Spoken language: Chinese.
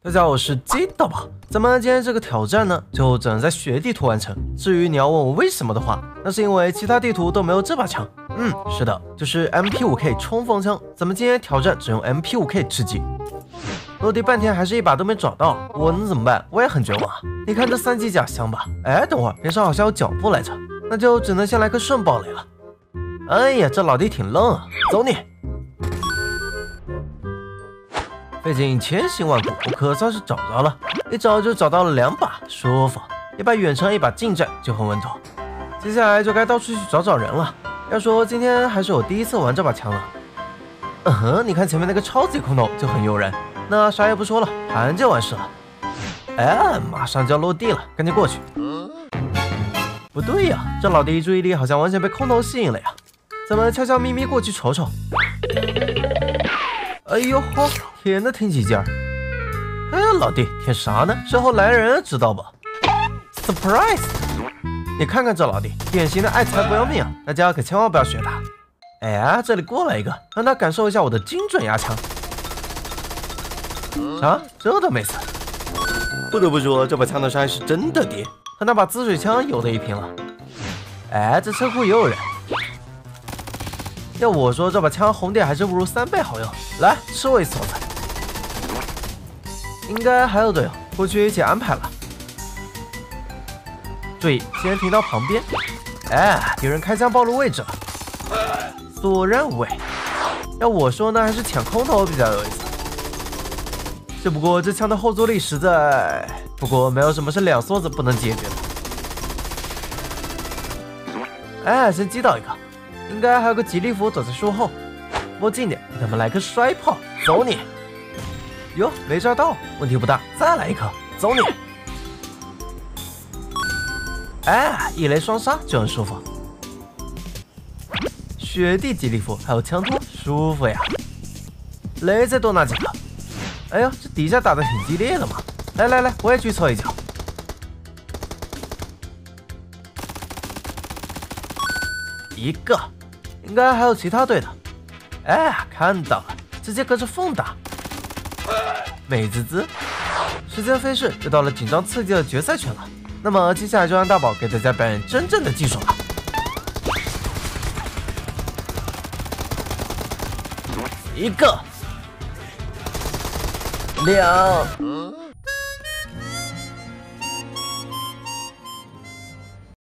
大家好，我是鸡大宝。咱们今天这个挑战呢，就只能在雪地图完成。至于你要问我为什么的话，那是因为其他地图都没有这把枪。是的，就是 MP5K 冲锋枪。咱们今天挑战只用 MP5K 吃鸡。落地半天还是一把都没找到，我能怎么办？我也很绝望啊！你看这3级甲箱吧。哎，等会儿边上好像有脚步来着，那就只能先来个顺爆雷了。哎呀，这老弟挺愣啊，走你！费尽千辛万苦，我可算是找着了，一找就找到了2把，舒服。一把远程，一把近战，就很稳妥。接下来就该到处去找找人了。要说今天还是我第一次玩这把枪了。你看前面那个超级空投就很诱人。那啥也不说了，盘就完事了。哎，马上就要落地了，赶紧过去。不对呀，这老弟注意力好像完全被空投吸引了呀。咱们悄悄咪咪过去瞅瞅。哎呦呵，舔的挺起劲儿。哎，老弟，舔啥呢？身后来人知道不 ？Surprise！ 你看看这老弟，典型的爱财不要命啊！大家可千万不要学他。哎，这里过来一个，让他感受一下我的精准压枪。啥？这都没死？不得不说，这把枪的伤害是真的低，和那把滋水枪有的一拼了。哎，这车库也有人。要我说，这把枪红点还是不如3倍好用。来，吃我一梭子。应该还有队友，过去一起安排了。注意，先停到旁边。哎，敌人开枪暴露位置了，索然无味。要我说呢，还是抢空投比较有意思。只不过这枪的后坐力实在……不过没有什么是2梭子不能解决的。哎，先击倒一个。应该还有个吉利服躲在树后，摸近点，给他们来个摔炮，走你！哟，没炸到，问题不大，再来一颗，走你！哎，一雷双杀就很舒服。雪地吉利服还有枪托，舒服呀！雷再多拿几个。哎呦，这底下打得挺激烈的嘛！来，我也去凑一脚。一个。应该还有其他队的。哎，看到了，直接隔着缝打，美滋滋。时间飞逝，又到了紧张刺激的决赛圈了。那么接下来就让大宝给大家表演真正的技术了。1个，2。